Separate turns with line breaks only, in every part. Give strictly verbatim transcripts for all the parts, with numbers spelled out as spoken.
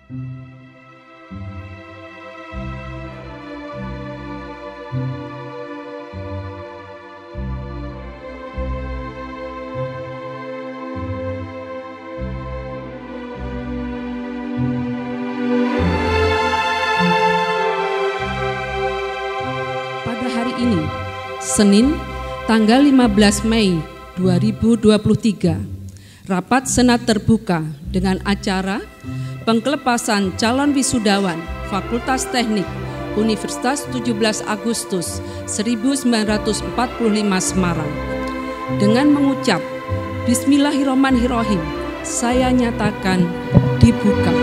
Pada hari ini, Senin, tanggal lima belas Mei dua ribu dua puluh tiga, rapat Senat terbuka dengan acara pengkelepasan calon wisudawan Fakultas Teknik Universitas tujuh belas Agustus seribu sembilan ratus empat puluh lima Semarang. Dengan mengucap Bismillahirrahmanirrahim, saya nyatakan dibuka.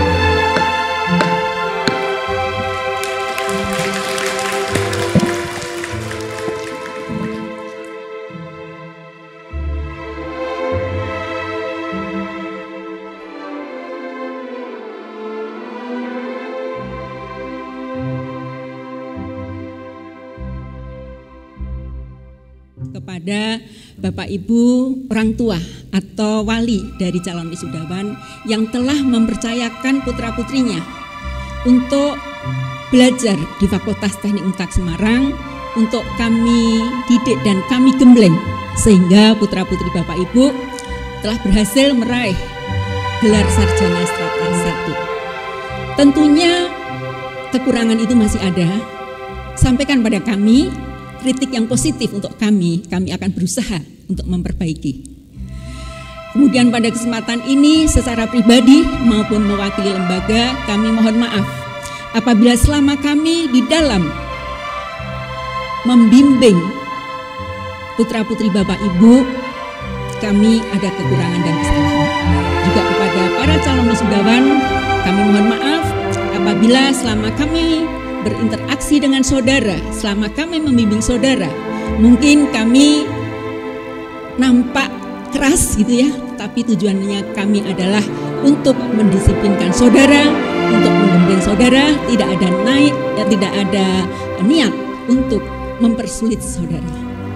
Kepada Bapak Ibu orang tua atau wali dari calon wisudawan yang telah mempercayakan putra-putrinya untuk belajar di Fakultas Teknik Untak Semarang, untuk kami didik dan kami gembleng sehingga putra-putri Bapak Ibu telah berhasil meraih gelar sarjana strata satu. Tentunya kekurangan itu masih ada. Sampaikan pada kami kritik yang positif untuk kami, kami akan berusaha untuk memperbaiki. Kemudian pada kesempatan ini secara pribadi maupun mewakili lembaga, kami mohon maaf apabila selama kami di dalam membimbing putra-putri Bapak Ibu, kami ada kekurangan dan kesalahan. Juga kepada para calon wisudawan, kami mohon maaf apabila selama kami berinteraksi dengan saudara, selama kami membimbing saudara, mungkin kami nampak keras gitu ya, tapi tujuannya kami adalah untuk mendisiplinkan saudara, untuk membimbing saudara, tidak ada naik, ya, tidak ada niat untuk mempersulit saudara.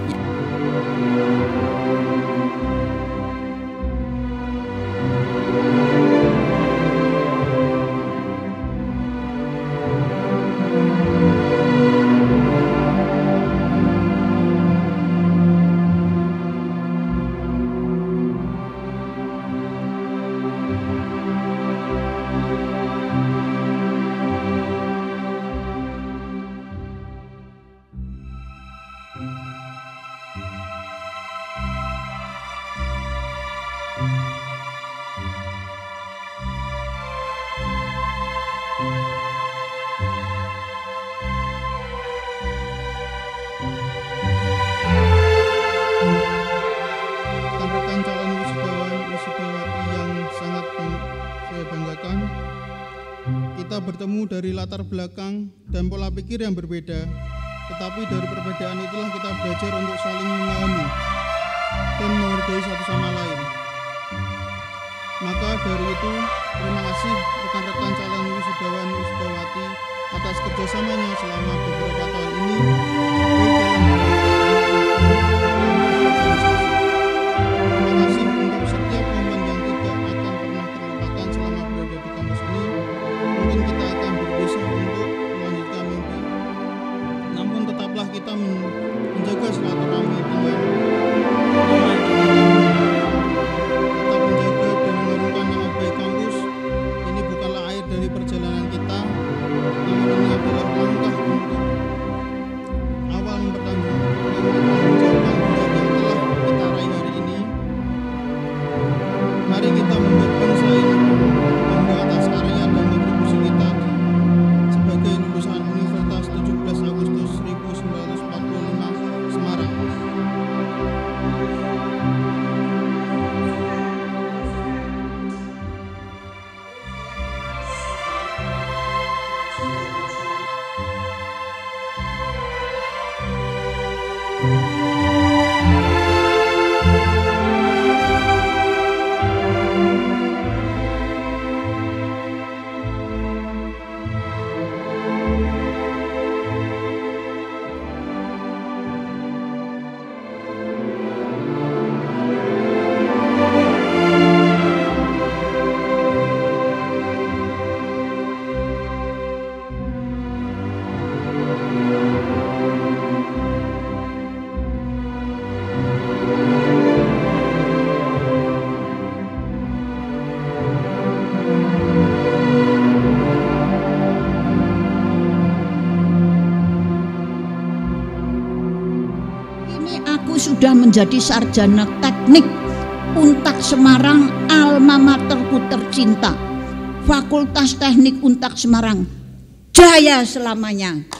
Kita bertemu dari latar belakang dan pola pikir yang berbeda, tetapi dari perbedaan itulah kita belajar untuk saling memahami dan menghargai satu sama lain. Maka dari itu, terima kasih rekan-rekan calon wisudawan wisudawati atas kerjasamanya selama beberapa tahun ini, baik dalam organisasi. Terima kasih untuk setiap momen yang tidak akan pernah terlupakan selama berada di kampus ini. Mungkin kita akan berusaha untuk melanjutkan mimpi, namun tetaplah kita menjaga silaturahmi dengan tetap menjaga dan mengharumkan nama baik kampus. Ini bukanlah akhir dari perjalanan kita, namun ini adalah langkah untuk awal
sudah menjadi sarjana teknik Untak Semarang, alma materku tercinta. Fakultas Teknik Untak Semarang, jaya selamanya.